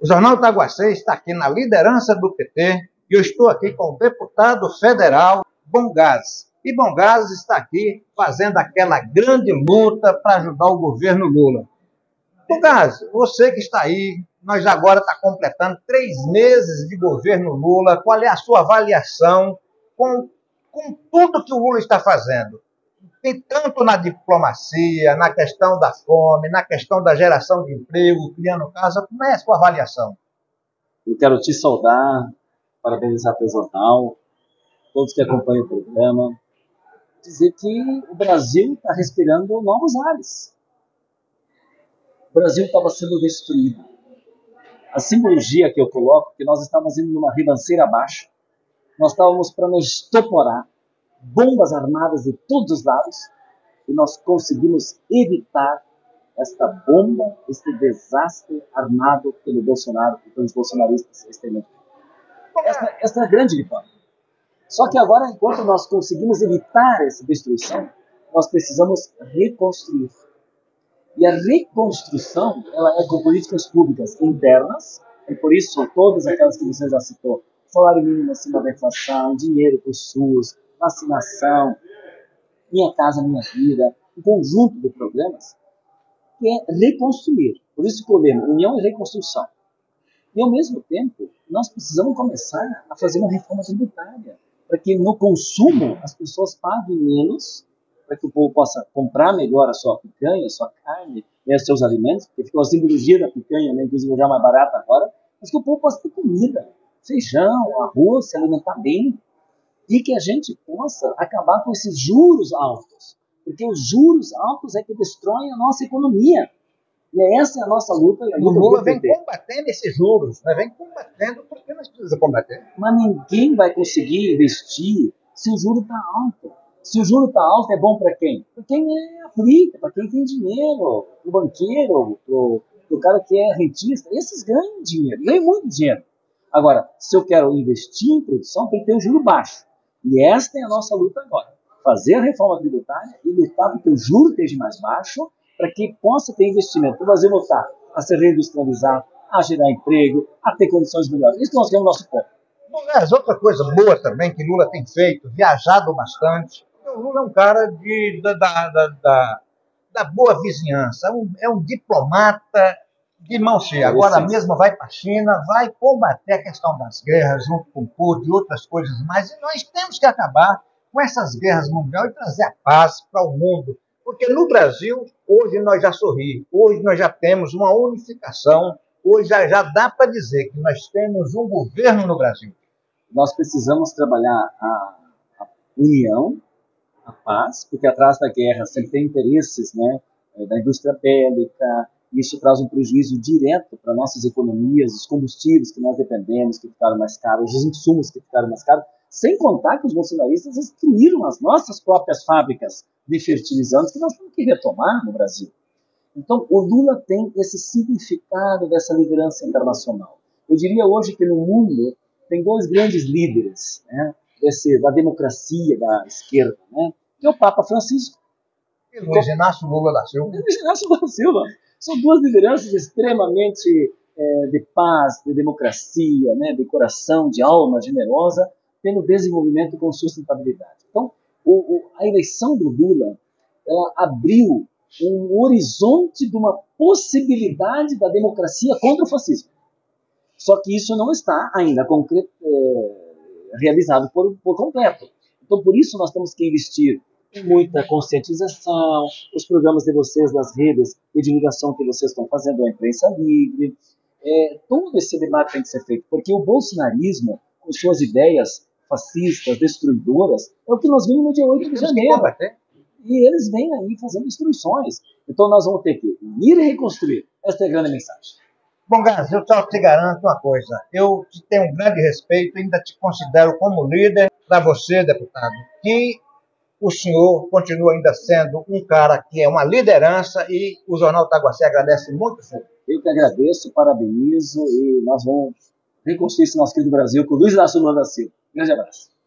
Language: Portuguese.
Jornal Taguacê está aqui na liderança do PT e eu estou aqui com o deputado federal Bom Gás. E Bom Gás está aqui fazendo aquela grande luta para ajudar o governo Lula. Bom Gás, você que está aí, nós agora está completando 3 meses de governo Lula. Qual é a sua avaliação com tudo que o Lula está fazendo? E tanto na diplomacia, na questão da fome, na questão da geração de emprego, criando casa, como é a sua avaliação? Eu quero te saudar, parabenizar teu jornal, todos que acompanham o programa, dizer que o Brasil está respirando novos ares. O Brasil estava sendo destruído. A simbologia que eu coloco, que nós estávamos indo numa ribanceira abaixo, nós estávamos para nos estoporar, bombas armadas de todos os lados, e nós conseguimos evitar esta bomba, este desastre armado pelo Bolsonaro e pelos bolsonaristas. Esta é a grande vitória. Só que agora, enquanto nós conseguimos evitar essa destruição, nós precisamos reconstruir. E a reconstrução, ela é com políticas públicas internas, e por isso todas aquelas que você já citou, salário mínimo acima da inflação, dinheiro para o SUS, vacinação, Minha Casa Minha Vida, um conjunto de programas, que é reconstruir. Por isso que o lema, união e reconstrução. E ao mesmo tempo, nós precisamos começar a fazer uma reforma tributária, para que no consumo as pessoas paguem menos, para que o povo possa comprar melhor a sua picanha, a sua carne, os seus alimentos, porque ficou a simbologia da picanha, né, inclusive já mais barata agora, mas que o povo possa ter comida, feijão, arroz, se alimentar bem, e que a gente possa acabar com esses juros altos, porque os juros altos é que destroem a nossa economia. E essa é a nossa luta. O Lula vem combatendo esses juros, né? Vem combatendo porque nós precisamos combater. Mas ninguém vai conseguir investir se o juro está alto. Se o juro está alto, é bom para quem? Para quem é aflito, para quem tem dinheiro, para o banqueiro, para o cara que é rentista. Esses ganham dinheiro, ganham muito dinheiro. Agora, se eu quero investir em produção, tem que ter um juro baixo. E esta é a nossa luta agora. Fazer a reforma tributária e lutar para que o juro esteja mais baixo, para que possa ter investimento, para o Brasil voltar a se reindustrializar, a gerar emprego, a ter condições melhores. Isso que nós queremos no nosso povo. Bom, outra coisa boa também que Lula tem feito, viajado bastante. O Lula é um cara da boa vizinhança, é um diplomata de mão cheia. Agora mesmo vai para a China, vai combater a questão das guerras junto com o Putin e outras coisas mais. E nós temos que acabar com essas guerras mundiais e trazer a paz para o mundo. Porque no Brasil, hoje nós já sorrimos, hoje nós já temos uma unificação, hoje já dá para dizer que nós temos um governo no Brasil. Nós precisamos trabalhar a união, a paz, porque atrás da guerra sempre tem interesses, né, da indústria bélica. Isso traz um prejuízo direto para nossas economias, os combustíveis que nós dependemos, que ficaram mais caros, os insumos que ficaram mais caros, sem contar que os bolsonaristas destruíram as nossas próprias fábricas de fertilizantes que nós temos que retomar no Brasil. Então, o Lula tem esse significado dessa liderança internacional. Eu diria hoje que no mundo tem 2 grandes líderes, né, da democracia da esquerda, né, que é o Papa Francisco e Luiz Inácio Lula da Silva. Luiz Inácio Lula da Silva. São 2 lideranças extremamente de paz, de democracia, né, de coração, de alma generosa, pelo desenvolvimento com sustentabilidade. Então, a eleição do Lula, ela abriu um horizonte de uma possibilidade da democracia contra o fascismo. Só que isso não está ainda realizado por completo. Então, por isso nós temos que investir em muita conscientização, os programas de vocês das redes de divulgação que vocês estão fazendo, a imprensa livre, todo esse debate tem que ser feito, porque o bolsonarismo, com suas ideias fascistas, destruidoras, é o que nós vimos no dia 8 de janeiro. E eles vêm aí fazendo destruições. Então nós vamos ter que ir e reconstruir. Esta é a grande mensagem. Bom, Gás, eu só te garanto uma coisa. Eu te tenho um grande respeito, ainda te considero como líder. Para você, deputado, que o senhor continua ainda sendo um cara que é uma liderança e o Jornal Taguacê agradece muito o senhor. Eu que agradeço, parabenizo e nós vamos reconstruir esse nosso querido Brasil com o Luiz Inácio Lula da Silva. Grande abraço.